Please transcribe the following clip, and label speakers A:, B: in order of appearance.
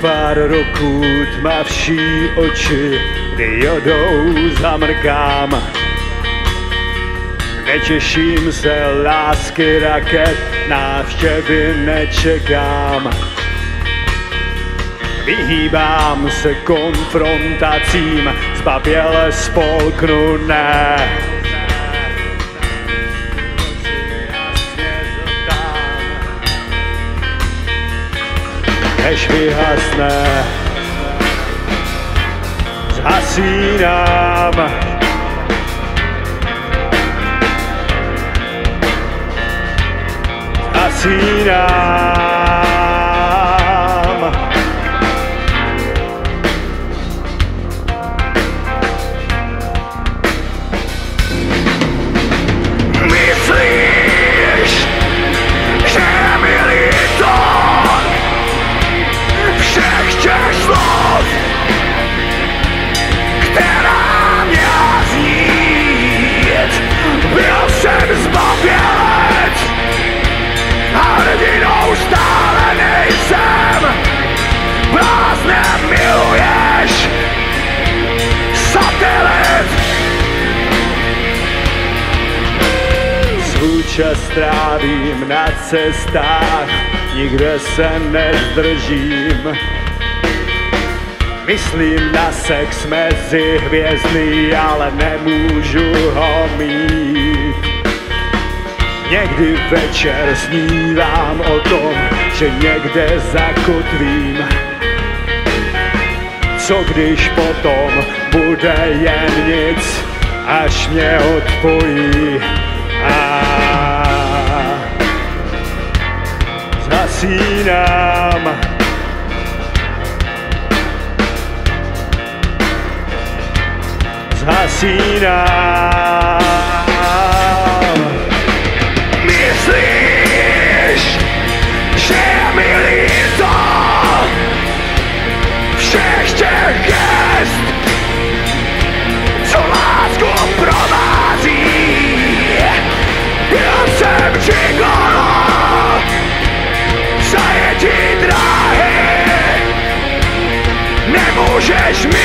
A: pár roků tmavší oči, kdy jodou zamrkám. Netěším se lásky raket, návštěvy nečekám. Vyhýbám se konfrontacím, zbaběle spolknu ne. Než vyhasne, zhasínám. Zhasínám.
B: Myslíš, že je mi líto všech těch slov, která měla znít? Byl jsem zbabělec a hrdinou stále nejsem. Bláznem miluješ satelit.
A: Svůj čas trávím na cestách, nikde se nezdržím. Myslím na sex mezi hvězdy, ale nemůžu ho mít. Někdy večer snívám o tom, že někde zakotvím. Co když potom bude jen nic, až mě odpojí a zhasínám. Zhasínám.
B: Myslíš, že je mi líto všech těch gest, co lásku provází? Byl jsem gigolo, zajetí dráhy, nemůžeš mi